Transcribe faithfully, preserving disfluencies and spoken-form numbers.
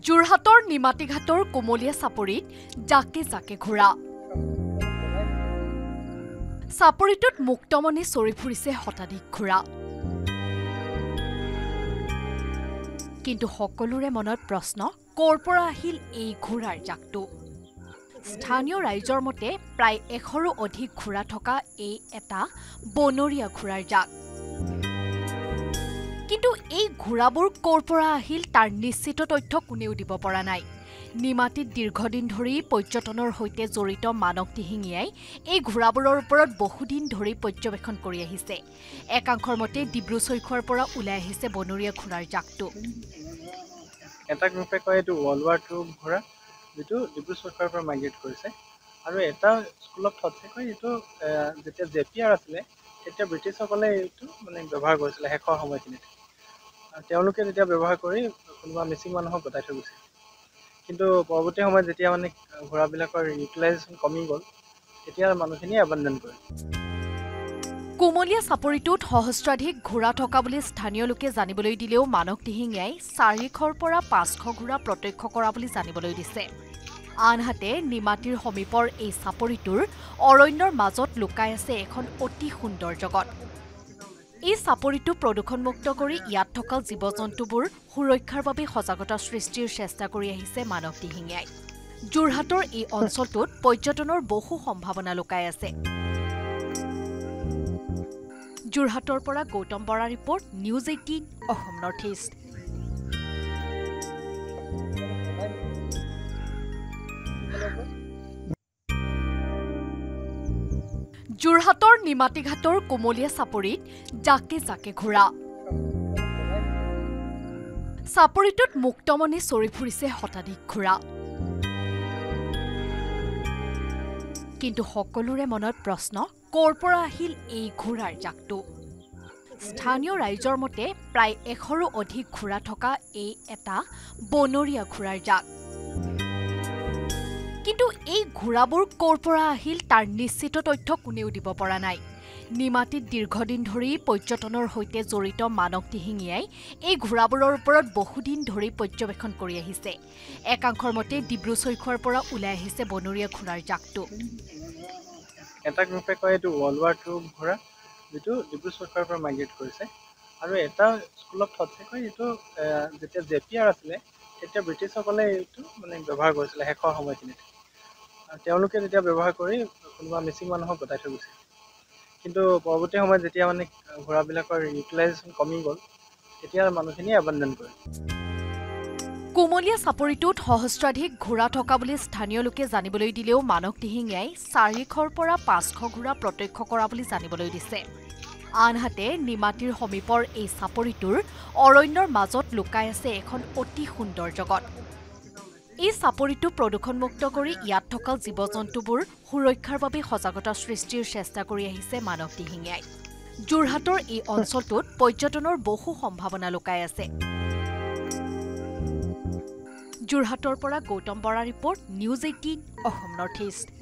Jorhator নিমাতীঘাটৰ কোমলীয়া চাপৰিত জাকে জাকে ঘোৰা চাপৰিটোত মুক্তমনে চৰি ফুৰিছে শতাধিক ঘোৰা কিন্তু সকলোৰে মনত প্ৰশ্ন কৰ পৰা আহিল এই ঘোৰাৰ জাকটো স্থানীয় ৰাইজৰ মতে প্ৰায় এশৰো অধিক ঘোৰা থকা এই এটা বনৰীয়া ঘোৰাৰ জাক কিন্তু এই ঘোৰাবোৰ কৰ পৰা আহিল তাৰ নিশ্চিত তথ্য কোনেও দিব পৰা নাই নিমাতীত দীৰ্ঘদিন ধৰি পৰ্যটনৰ হৈতে জড়িত মানৱ দিহিঙিয়াই এই ঘোৰাবোৰৰ ওপৰত বহুদিন ধৰি পৰ্যবেক্ষণ কৰি আহিছে একাংশৰ মতে ডিব্ৰু চৈখোৱাৰ পৰা ওলাই আহিছে বনৰীয়া ঘোৰাৰ জাকটো এটা গ্ৰুপে কয় এইটো ৱৰ্ল্ড ৱাৰ টু ঘোৰা যেটো ডিব্ৰু চৈখোৱাৰ পৰা মাইগ্ৰেট কৰিছে আৰু এটা স্কুলত থটছে কয় এইটো যেতিয়া জেপিআৰ আছিলে তেতিয়া ব্ৰিটিছসকলে এইটো মানে ব্যৱহাৰ কৰিছিল হেকৰ সময়খিনিত তেওঁলোকে যেতিয়া ব্যৱহাৰ কৰি কোনোবা মিছিং মানুহক গতাই থৈ গৈছিল কিন্তু পৰৱৰ্তী সময়ত যেতিয়া মানে ঘোৰাবিলাকৰ ইউটিলাইজেশ্যন কমি গ'ল তেতিয়া মানুহখিনি এবান্ডন কৰে কোমলীয়া চাপৰিটোত সহস্ৰাধিক ঘোৰা থকা বুলি স্থানীয় লোকে জানিবলৈ দিলেও মানৱ দিহিঙিয়াই চাৰিশৰ পৰা পাঁচশ ঘোৰা প্ৰত্যক্ষ কৰা বুলি জানিবলৈ দিছে আনহাতে নিমাতীৰ সমীপৰ এই চাপৰিটোৰ অৰণ্যৰ মাজত লুকাই আছে এখন অতি সুন্দৰ জগত এই চাপৰিটো প্ৰদূষণমুক্ত কৰি ইয়াত থকা জীৱ-জন্তুবোৰ সুৰক্ষাৰ বাবে সজাগতা সৃষ্টিৰ চেষ্টা কৰি আহিছে মানৱ দিহিঙিয়াই যোৰহাটৰ এই অঞ্চলটোত পৰ্যটনৰ বহু সম্ভাৱনা লুকাই আছে যোৰহাটৰ পৰা Gautam Bora report news eighteen Assam north east যোৰহাটৰ নিমাতীঘাটৰ কোমলীয়া চাপৰিত জাকে জাকে ঘোৰা চাপৰিটোত মুক্তমনে চৰি ফুৰিছে শতাধিক ঘোৰা কিন্তু সকলোৰে মনত প্ৰশ্ন কৰ পৰা আহিল এই ঘোৰাৰ জাকটো স্থানীয় ৰাইজৰ মতে প্ৰায় এশৰো অধিক ঘোৰা থকা এই এটা বনৰীয়া ঘোৰাৰ জাক কিন্তু এই ঘোৰাবোৰ কৰ পৰা আহিল তাৰ নিশ্চিত তথ্য কোনেও দিব পৰা নাই নিমাতীত দীৰ্ঘদিন ধৰি পৰ্যটনৰ হৈতে জড়িত মানৱ দিহিঙিয়াই এই ঘোৰাবোৰৰ ওপৰত বহুদিন ধৰি পৰ্যবেক্ষণ কৰি আহিছে একাংশৰ মতে ডিব্ৰু চৈখোৱাৰ পৰা ওলাই আহিছে বনৰীয়া ঘোৰাৰ জাকটো এটা গ্ৰুপে কয় এইটো ৱৰ্ল্ড ৱাৰ টু ঘোৰা যেটো ডিব্ৰু চৈখোৱাৰ পৰা মাইগ্ৰেট কৰিছে আৰু এটা স্কুলত থটছে কয় এইটো যেতিয়া জেপিআৰ আছিলে তেতিয়া ব্ৰিটিছসকলে এইটো মানে ব্যৱহাৰ কৰিছিল হেকৰ সময়খিনিত তেওঁলোকে যেতিয়া ব্যৱহাৰ কৰি কোনোবা মিছিং মানুহক গতাই থৈ গৈছিল কিন্তু পৰৱৰ্তী সময়ত যেতিয়া মানে ঘোৰাবিলাকৰ ইউটিলাইজেশ্যন কমি গ'ল তেতিয়া মানুহখিনি এবান্ডন কৰে কোমলীয়া চাপৰিটোত সহস্ৰাধিক ঘোৰা থকা বুলি স্থানীয় লোকে জানিবলৈ দিলেও মানৱ দিহিঙিয়াই চাৰিশৰ পৰা পাঁচশ ঘোৰা প্ৰত্যক্ষ কৰা বুলি জানিবলৈ দিছে আনহাতে নিমাতীৰ সমীপৰ এই চাপৰিটোৰ অৰণ্যৰ মাজত লুকাই আছে এখন অতি সুন্দৰ জগত এই চাপৰিটো প্ৰদূষণমুক্ত কৰি ইয়াত থকা জীৱ-জন্তুবোৰ সুৰক্ষাৰ বাবে সজাগতা সৃষ্টিৰ চেষ্টা কৰি আহিছে মানৱ দিহিঙিয়াই যোৰহাটৰ এই অঞ্চলটোত পৰ্যটনৰ বহু সম্ভাৱনা লুকাই আছে যোৰহাটৰ পৰা Gautam Bora report news eighteen Assam north east